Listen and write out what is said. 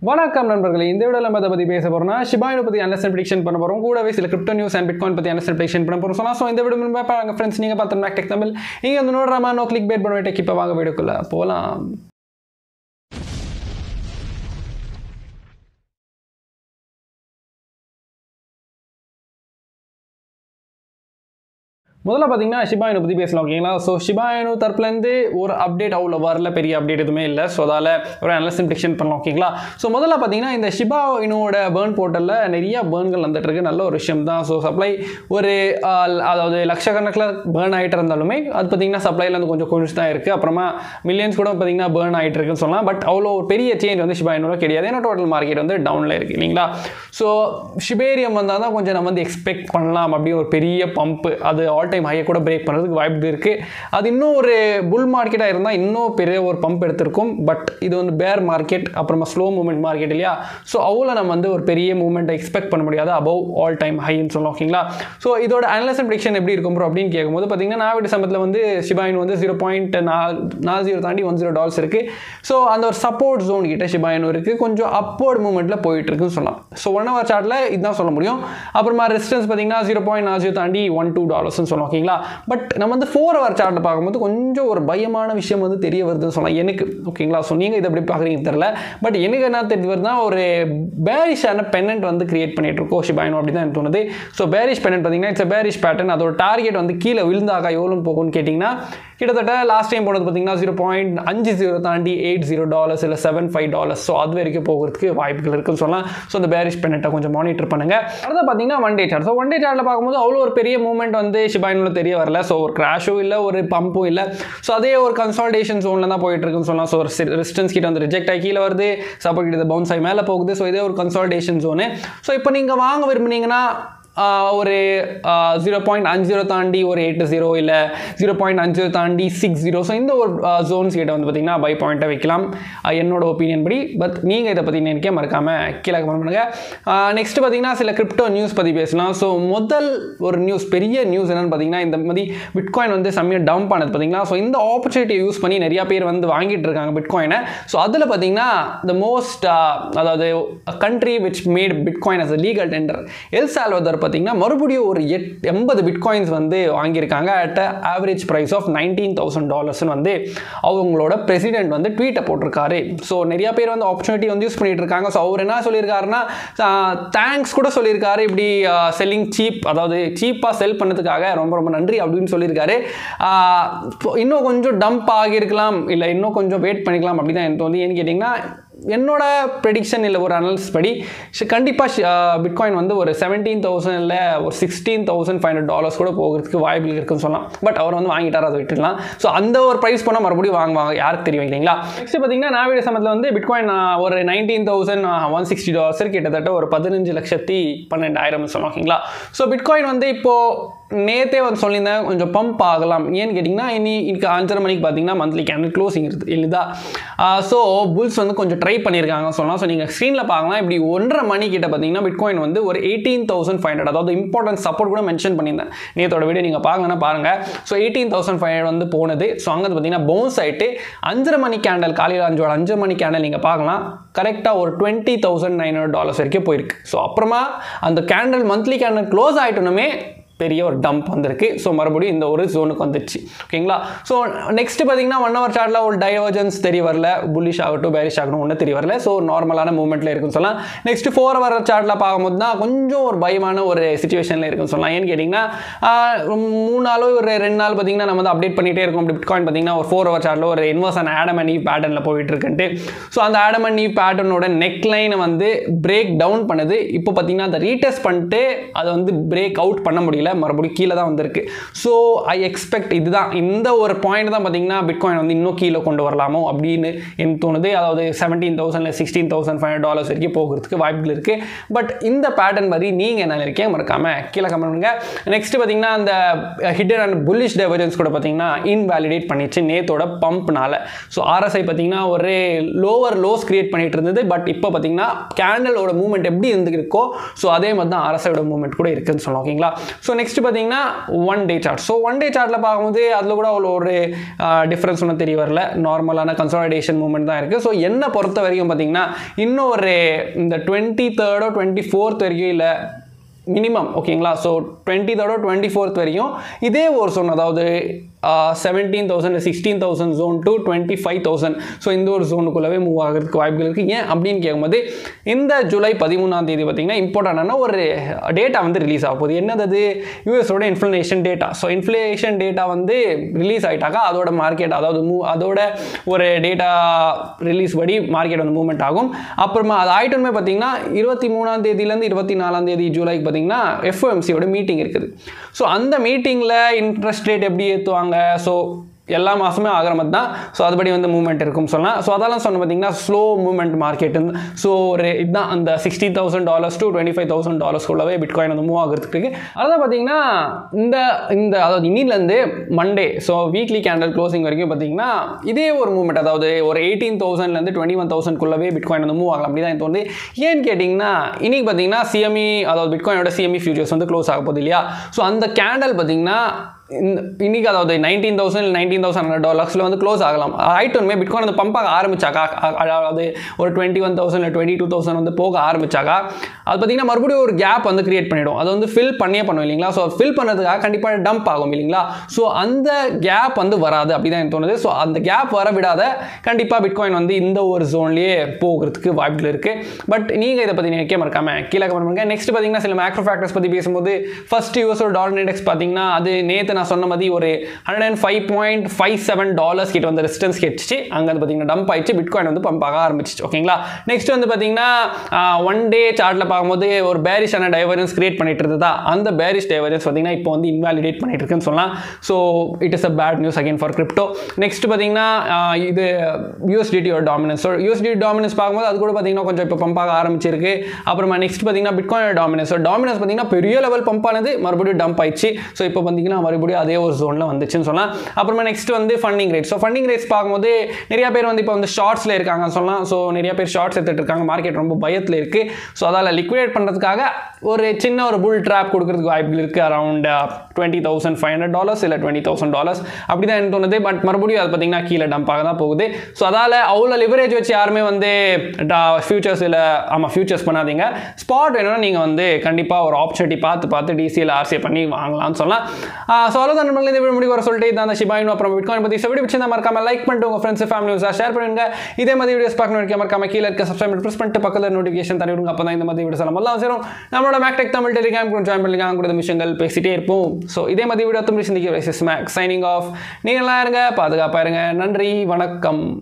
Vanakkam Nanbargale. In this video, we will discuss about Shiba Inu analysis and prediction. We will discuss crypto news and Bitcoin analysis and prediction. So, in this video, we will friends, you can mactechtamil. You can no clickbait, but we will video. முதல்ல பாத்தீங்கன்னா Shiba Inu பத்தி பேசலாம் ஓகேங்களா so Shiba Inu தரப்புல இருந்து ஒரு update அவ்வளவு வரல பெரிய அப்டேட் எதுமே இல்ல சோ அதால ஒரு அனலைசிஸ் பிரெடிக்ஷன் பண்ணலாம் ஓகேங்களா சோ முதல்ல பாத்தீங்கன்னா இந்த Shiba Inu ஓட பர்ன் போர்ட்டல்ல நிறைய பர்ன்கள் வந்துட்டு இருக்கு நல்ல ஒரு விஷயம் தான் சோ சப்ளை ஒரு அதாவது லட்சக்கணக்கில் பர்ன் ஆயிட்டு இருந்தாலுமே அது பாத்தீங்கன்னா சப்ளைல இருந்து கொஞ்சம் தான் இருக்கு அப்புறமா மில்லியன்ஸ் கூட பாத்தீங்கன்னா பர்ன் ஆயிட்டு இருக்குன்னு சொல்லலாம் பட் அவ்வளவு ஒரு பெரிய சேஞ்ச் வந்து Shiba Inuல கிடையாது ஏன்னா டோட்டல் மார்க்கெட் வந்து டவுன்ல இருக்கு இல்லீங்களா சோ Shibarium வந்தா தான் கொஞ்சம் நம்ம வந்து எக்ஸ்பெக்ட் பண்ணலாம் அப்படி ஒரு பெரிய பம்ப் அது டைம் ஹையை கூட பிரேக் பண்றதுக்கு வாய்ப்பு இருக்கு அது இன்னும் ஒரு புல் மார்க்கெட்டா இருந்தா இன்னும் பெரிய ஒரு பம்ப் எடுத்துக்கும் பட் இது வந்து பேர் மார்க்கெட் அப்புறமா ஸ்லோ மூவ்மெண்ட் மார்க்கெட் இல்லையா சோ அவ்வளவு நம்ம வந்து ஒரு பெரிய மூவ்மெண்ட் எக்ஸ்பெக்ட் பண்ண முடியாது above all time high ன்னு சொல்லலாம் ஓகேங்களா சோ இதோட அனலைசிஸ் அண்ட் பிரெடிக்ஷன் எப்படி இருக்கும் ப்ரோ அப்படினு கேக்கும்போது பாத்தீங்கன்னா நாவிட சமயத்துல வந்து Shiba Inu வந்து 0.40 தாண்டி $10 இருக்கு சோ அந்த ஒரு சப்போர்ட் ஜோன் கிட்ட Shiba Inu இருக்கு கொஞ்சம் அப்வர்ட் மூவ்மெண்ட்ல போயிட்டு இருக்குன்னு சொல்லலாம் சோ 1 hour சார்ட்ல இதான் சொல்ல முடியும் அப்புறமா ரெசிஸ்டன்ஸ் பாத்தீங்கன்னா 0.40 தாண்டி $1-2 ன்னு சொல்லலாம் ஓகேங்களா பட் நம்ம வந்து 4 hour சார்ட் பாக்கும்போது கொஞ்சம் ஒரு பயமான விஷயம் வந்து தெரிய வருதுன்னு சொல்லலாம் எனக்கு ஓகேங்களா சோ நீங்க இத எப்படி பாக்குறீங்க தெரியல பட் எனக்கு என்ன தெரிய வருதுனா ஒரு bearish-ஆன பெண்டன்ட் வந்து கிரியேட் பண்ணிட்டு இருக்கோம் Shiba Inu அப்படி தான் எனக்கு தோணுது சோ bearish பெண்டன்ட் பாத்தீங்கன்னா இட்ஸ் a bearish pattern அதோட டார்கெட் வந்து கீழ விழுந்தாக எவ்வளவு போகும்னு கேட்டிங்கனா கிட்டத்தட்ட லாஸ்ட் டைம் போனது பாத்தீங்கன்னா 0.50 தாண்டி $80 இல்ல $75 சோ அது வரைக்கும் போகிறதுக்கு வாய்ப்புகள் இருக்குன்னு சொல்லலாம் சோ அந்த bearish பெண்டன்ட்ட கொஞ்சம் மானிட்டர் பண்ணுங்க அடுத்து பாத்தீங்கன்னா one day chart so one day சார்ட்ல பாக்கும்போது அவ்வளவு ஒரு பெரிய மூவ்மெண்ட் வந்து Shiba Inuல தெரிய வரல சோ ஒரு கிராஷோ இல்ல ஒரு பம்போ இல்ல சோ அதே ஒரு கன்சாலிடேஷன் ஜோன்ல தான் போயிட்டு இருக்குன்னு சொல்லலாம் சோ ரெசிஸ்டன்ஸ் கிட்ட வந்து ரிஜெக்ட் ஆகி கீழ வருது சப்போர்ட் கிட்ட பவுன்ஸ் ஆகி மேல போகுது சோ இதே ஒரு கன்சாலிடேஷன் ஜோன் சோ இப்போ நீங்க வாங்க விரும்புனீங்கன்னா ஒரு 0.50 தாண்டி ஒரு 80 இல்ல 0.50 தாண்டி 60 சோ இந்த ஒரு ஜோன்ஸ் கிட்ட வந்து பாத்தீங்கன்னா பை பாயிண்ட வைக்கலாம் என்னோட ஒபினியன் படி பட் நீங்க இத பத்தி நினைக்க மறக்காம கீழ கமெண்ட் பண்ணுங்க நெக்ஸ்ட் பாத்தீங்கன்னா சில கிரிப்டோ நியூஸ் பத்தி பேசலாம் சோ முதல் ஒரு நியூஸ் பெரிய நியூஸ் என்னன்னு பாத்தீங்கன்னா இந்த மாதிரி பிட்காயின் வந்து செம்மையா டம்ப் ஆனது பாத்தீங்கன்னா சோ இந்த ஆப்பர்சூனிட்டியை யூஸ் பண்ணி நிறைய பேர் வந்து வாங்கிட்டு இருக்காங்க பிட்காயினை சோ அதுல பாத்தீங்கன்னா the most அதாவது country which made bitcoin as a legal tender El Salvador பாத்தீங்கன்னா மறுபடியும் ஒரு 80 பிட்காயின்ஸ் வந்து வாங்கி இருக்காங்க at a average price of $19,000 ன்னு வந்து அவங்களோட பிரசிடென்ட் வந்து ட்வீட் போட்டுருக்காரு சோ நிறைய பேர் வந்து ஆப்பர்சூனிட்டி வந்து யூஸ் பண்ணிட்டு இருக்காங்க சோ அவர் என்ன சொல்லிருக்காருன்னா தேங்க்ஸ் கூட சொல்லிருக்காரு இப்படி செல்லிங் சீப் அதாவது சீப்பா செல் பண்ணதுக்காக ரொம்ப ரொம்ப நன்றி அப்படினு சொல்லிருக்காரு இன்னும் கொஞ்சம் டம்ப் ஆகி இருக்கலாம் இல்ல இன்னும் கொஞ்சம் வெயிட் பண்ணிக்கலாம் அப்படி தான் எனக்கு தோணுது ஏன்னு கேட்டிங்கன்னா என்னோட prediction இல்ல ஒரு அனாலிசிஸ் படி கண்டிப்பா பிட்காயின் வந்து ஒரு 17,000 இல்ல ஒரு $16,500 கூட போகிறதுக்கு வாய்ப்பு இருக்குன்னு சொல்லலாம் பட் அவர் வந்து வாங்கிட்டாரு அதை விட்டுடலாம் சோ அந்த ஒரு பிரைஸ் போனா மறுபடியும் வாங்குவாங்க யாருக்கு தெரியும் இல்லீங்களா நெக்ஸ்ட் பாத்தீங்கன்னா நாவிட சமயத்துல வந்து பிட்காயின் ஒரு $19,160 கிட்டத்தட்ட ஒரு 15,12,000 சொல்லலாம் ஓகேங்களா சோ பிட்காயின் வந்து இப்போ நேத்தே வந்து சொல்லியிருந்தேன் கொஞ்சம் பம்ப் ஆகலாம் ஏன்னு கேட்டிங்கன்னா இன்னைக்கு 5:30 மணிக்கு பார்த்தீங்கன்னா மந்த்லி கேண்டில் க்ளோசிங் இருக்குது இல்லைதா ஸோ புல்ஸ் வந்து கொஞ்சம் ட்ரை பண்ணியிருக்காங்க சொல்லலாம் ஸோ நீங்கள் ஸ்க்ரீனில் பார்க்கலாம் இப்படி 1:30 மணி கிட்ட பார்த்தீங்கன்னா பிட்காயின் வந்து ஒரு 18,500 அதாவது இம்பார்ட்டன்ட் சப்போர்ட் கூட மென்ஷன் பண்ணியிருந்தேன் நேத்தோட வீடியோ நீங்கள் பார்க்கலன்னா பாருங்கள் ஸோ 18,500 வந்து போனது ஸோ அங்கே பார்த்தீங்கன்னா பவுன்ஸ் ஆகிட்டு 5:30 மணி கேண்டில் காலையில் 5 மணி கேண்டில் நீங்கள் பார்க்கலாம் கரெக்டாக ஒரு $20,900 வரைக்கும் போயிருக்கு ஸோ அப்புறமா அந்த கேண்டில் மந்த்லி கேண்டில் க்ளோஸ் ஆகிட்டோனுமே பெரிய ஒரு டம்ப் வந்திருக்கு சோ மறுபடியும் இந்த ஒரு ஜோனுக்கு வந்துச்சு ஓகேங்களா சோ நெக்ஸ்ட் பாத்தீங்கன்னா 1 hour சார்ட்ல ஒரு டைவர்ஜன்ஸ் தெரிய வரல bullish ஆகட்டும் bearish ஆகட்டும் ஒண்ணு தெரிய வரல சோ நார்மலான மூவ்மெண்ட்ல இருக்குன்னு சொல்லலாம் நெக்ஸ்ட் 4 hour சார்ட்ல பாக்கும்போது தான் கொஞ்சம் ஒரு பயமான ஒரு சிச்சுவேஷன்ல இருக்குன்னு சொல்லலாம் ஏன்னு கேட்டிங்கன்னா 3 நாளோ ஒரு 2 நாள் பாத்தீங்கன்னா நம்ம வந்து அப்டேட் பண்ணிட்டே இருக்கோம் பிட்காயின் பாத்தீங்கன்னா ஒரு 4 hour சார்ட்ல ஒரு inverse and Adam and Eve பேட்டர்ன்ல போயிட்டு இருக்குன்னு சோ அந்த ஆடம் அண்ட் ஈவ் பேட்டர்னோட நெக் லைனை வந்து பிரேக் டவுன் பண்ணுது இப்போ பாத்தீங்கன்னா அதை ரீடெஸ்ட் பண்ணிட்டு அதை வந்து பிரேக் அவுட் பண்ண முடியல மறுபடியும் கீழ தான் வந்திருக்கு சோ ஐ எக்ஸ்பெக்ட் இதுதான் இந்த ஒரு பாயிண்ட் தான் பாத்தீங்கன்னா பிட்காயின் வந்து இன்னும் கீழ கொண்டு வரலாமோ அப்படினு எனக்கு தோணுது அதாவது 17,000 இல்ல $16,500 வரைக்கும் போகிறதுக்கு வாய்ப்புகள் இருக்கு பட் இந்த பேட்டர்ன் மாதிரி நீங்க என்ன நினைக்கிறீங்க மறக்காம கீழ கமெண்ட் பண்ணுங்க நெக்ஸ்ட் பாத்தீங்கன்னா அந்த ஹிடன் அண்ட் புல்லிஷ் டைவர்ஜன்ஸ் கூட பாத்தீங்கன்னா இன்வாலிடேட் பண்ணிச்சு நேத்தோட பம்ப்னால சோ RSI பாத்தீங்கன்னா ஒரு லோவர் லோஸ் கிரியேட் பண்ணிட்டு இருந்தது பட் இப்போ பாத்தீங்கன்னா கேண்டலோட மூவ்மெண்ட் எப்படி இருந்துருக்கோ சோ அதே மாதிரி தான் RSI ஓட மூவ்மெண்ட் கூட இருக்குன்னு சொல்லலாம் ஓகேங்களா சோ நெக்ஸ்ட் பார்த்தீங்கன்னா one day chart. So one day சார்ட்டில் பார்க்கும்போது அதில் கூட அவ்வளோ ஒரு டிஃப்ரென்ஸ் ஒன்றும் தெரிய வரல, நார்மலான கன்சாலிடேஷன் மூவ்மெண்ட் தான் இருக்குது. ஸோ என்னை பொறுத்த வரைக்கும் பார்த்தீங்கன்னா இன்னும் ஒரு இந்த 23rd or 24th வரைக்கும் இல்லை மினிமம், ஓகேங்களா. ஸோ 23rd or 24th வரையும் இதே ஒரு ஜோன், அதாவது 17,000 16,000 ஜோன் டு 25,000. ஸோ இந்த ஒரு ஜோனுக்குள்ளவே மூவ் ஆகிறதுக்கு வாய்ப்புகள் இருக்குது. ஏன் அப்படின்னு கேட்கும்போது இந்த ஜூலை 13ஆம் தேதி பார்த்தீங்கன்னா இம்பார்ட்டண்டான ஒரு டேட்டா வந்து ரிலீஸ் ஆக போகுது. என்னது? யூஎஸோட inflation data. So inflation data வந்து ரிலீஸ் ஆகிட்டாக்கா அதோட மார்க்கெட், அதாவது அதோட ஒரு டேட்டா ரிலீஸ் படி மார்க்கெட் வந்து மூவ்மெண்ட் ஆகும். அப்புறமா அது ஆயிட்டுமே பார்த்தீங்கன்னா 23ஆம் தேதியிலேருந்து 24ஆம் தேதி ஜூலைக்கு பார்த்தீங்கன்னா எஃப்ஓஎம்சியோட மீட்டிங் இருக்குது. ஸோ அந்த மீட்டிங்கில் இன்ட்ரெஸ்ட் ரேட் எப்படி ஏற்றுவாங்க, ஸோ எல்லா மாதமே ஆகிற மாதிரி தான். ஸோ அதுபடி வந்து மூவ்மெண்ட் இருக்கும் சொல்லலாம். ஸோ அதெல்லாம் சொன்ன பார்த்தீங்கன்னா ஸ்லோ மூவ்மெண்ட் மார்க்கெட். ஸோ ஒரு இதுதான் அந்த $60,000 to $25,000 பிட்காயின் வந்து மூவ் ஆகிறதுக்கு இருக்குது. அதான் பார்த்தீங்கன்னா இந்த அதாவது இன்னிலேருந்து Monday, so weekly candle closing வரைக்கும் பார்த்தீங்கன்னா இதே ஒரு மூவ்மெண்ட், அதாவது ஒரு 18,000லேருந்து 21,000 பிட்காயின் வந்து மூவ் ஆகலாம். அப்படி தான் தோணுது. ஏன்னு கேட்டிங்கன்னா இன்னைக்கு பார்த்தீங்கன்னா சிஎம்இ, அதாவது பிட்காயினோட சிஎம்இ ஃபியூச்சர்ஸ் வந்து க்ளோஸ் ஆக போகுது இல்லையா. ஸோ அந்த கேண்டல் பார்த்தீங்கன்னா இன்னைக்கு அதாவது 19,000 $19,100 வந்து க்ளோஸ் ஆகலாம். ஆயிட்டுமே பிட்காயின் வந்து பம்ப் ஆக ஆரம்பிச்சாக்கா, அதாவது ஒரு 21,000 இல்லை 22,000 வந்து போக ஆரம்பிச்சாக்கா அது பார்த்தீங்கன்னா மறுபடியும் ஒரு கேப் வந்து கிரியேட் பண்ணிடும். அது வந்து ஃபில் பண்ணும் இல்லைங்களா. ஸோ ஃபில் பண்ணுறதுக்காக கண்டிப்பாக டம்ப் ஆகும் இல்லைங்களா. ஸோ அந்த கேப் வந்து வராது, அப்படி தான் எனக்கு தோணுது. ஸோ அந்த கேப் வர விடாத கண்டிப்பாக பிட்காயின் வந்து இந்த ஒரு ஜோன்லேயே போகிறதுக்கு வாய்ப்புகள் இருக்குது. பட் நீங்கள் இதை பற்றி நினைக்க மறக்காம கீழே கமெண்ட் பண்ணுங்க. நெக்ஸ்ட் பார்த்தீங்கன்னா சில மேக்ரோ ஃபேக்டர்ஸ் பற்றி பேசும்போது ஃபர்ஸ்ட் யூஎஸ் டாலர் இண்டெக்ஸ் பார்த்தீங்கன்னா அது நேற்று நான் சொன்ன மாதிரி ஒரு $105.57 கிட்ட வந்து ரெசிஸ்டன்ஸ் கிடைச்சிச்சு. அங்கே வந்து பார்த்தீங்கன்னா டம்ப் ஆயிடுச்சு, பிட்காயின் வந்து பம்ப் ஆக ஆரம்பிச்சிச்சு. ஓகேங்களா. நெக்ஸ்ட் வந்து பார்த்தீங்கன்னா ஒன் டே சார்ட்டில் பார்க்கும்போது ஒரு பேரிஷான டைவர்ஜன்ஸ் கிரியேட் பண்ணிட்டு இருந்ததா, அந்த பேரிஷ் டைவர்ஜன்ஸ் பார்த்தீங்கன்னா இப்போ வந்து இன்வாலிடேட் பண்ணிட்டு இருக்குன்னு சொல்லலாம். So it is a bad news again for crypto. Next பார்த்தீங்கன்னா இது யூஎஸ்டிடியோட டாமினன்ஸ். ஸோ யூஎஸ்டிடி டாமினன்ஸ் பார்க்கும்போது அது கூட பார்த்தீங்கன்னா கொஞ்சம் இப்போ பம்ப் ஆக ஆரம்பிச்சிருக்கு. அப்புறமா நெக்ஸ்ட் பார்த்தீங்கன்னா பிட்காயின் டாமினன்ஸ். ஸோ டாமினன்ஸ் பார்த்தீங்கன்னா பெரிய லெவல் பம்ப் ஆனது, மறுபடியும் டம்ப் ஆயிடுச்சு. ஸோ இப்போ பார்த்தீங்கன்னா மறுபடியும் அதே ஒரு ஜோனில் வந்துச்சுன்னு சொல்லலாம். அப்புறமா நெக்ஸ்ட் வந்து funding rate. So funding rates பார்க்கும்போது நிறைய பேர் வந்து இப்போ வந்து ஷார்ட்ஸில் இருக்காங்கன்னு சொல்லலாம். ஸோ நிறைய பேர் ஷார்ட்ஸ் எடுத்துகிட்டு இருக்காங்க, மார்க்கெட் ரொம்ப பயத்தில் இருக்குது. ஸோ அதால் லிக்விடேட் பண்ணுறதுக்காக ஒரு சின்ன ஒரு புல் ட்ராப் கொடுக்கறதுக்கு வாய்ப்புகள் இருக்குது. அரௌண்ட் $20,500 இல்லை $20,000 அப்படி தான் எனக்கு தோணுது. பட் மறுபடியும் அது பார்த்தீங்கன்னா கீழே டம்ப் ஆக தான் போகுது. ஸோ அதால் அவ்வளோ லிவரேஜ் வச்சு யாருமே வந்து ஃபியூச்சர்ஸ் இல்லை, ஆமாம் ஃபியூச்சர்ஸ் பண்ணாதீங்க. ஸ்பாட் வேணும்னா நீங்கள் வந்து கண்டிப்பாக ஒரு ஆப்பர்ச்சுனிட்டி பார்த்து டிசிஎல் ஆர்சிஏ பண்ணி வாங்கலாம்னு சொல்லலாம். ஸோ அவ்வளோதான் நம்மளுக்கு இந்த வீடியோ முடிவு வர சொல்லிட்டு இந்த ஷிபா இனு அப்புறம் பிட்காயின் பற்றி வீடியோ பிடிச்சிருந்தா மறக்காம லைக் பண்ணிட்டு உங்கள் ஃப்ரெண்ட்ஸ் ஃபேமிலிஸாக ஷேர் பண்ணுங்க. இதே மாதிரி வீடியோஸ் பார்க்கணும் மறக்காம கீழே இருக்க சப்ஸ்கிரைப் ப்ரெஸ் பண்ணிட்டு பக்கத்தில் நோட்டிஃபிகேஷன் தர விடுங்க. அப்போ தான் இந்த மாதிரி வீடியோஸ் எல்லாம் சேரும். நம்மளோட மேக்டெக் தமிழ் டெலிகிராம் ஜாயின் பண்ணிக்கலாம், கூட விஷயங்கள் பேசிட்டே இருப்போம். ஸோ இதே மாதிரி வீடியோ திரும்பி சந்திக்க மேக் சைனிங் ஆஃப். நீங்கள் எல்லாம் இருங்க, பாதுகாப்பாக இருங்க. நன்றி, வணக்கம்.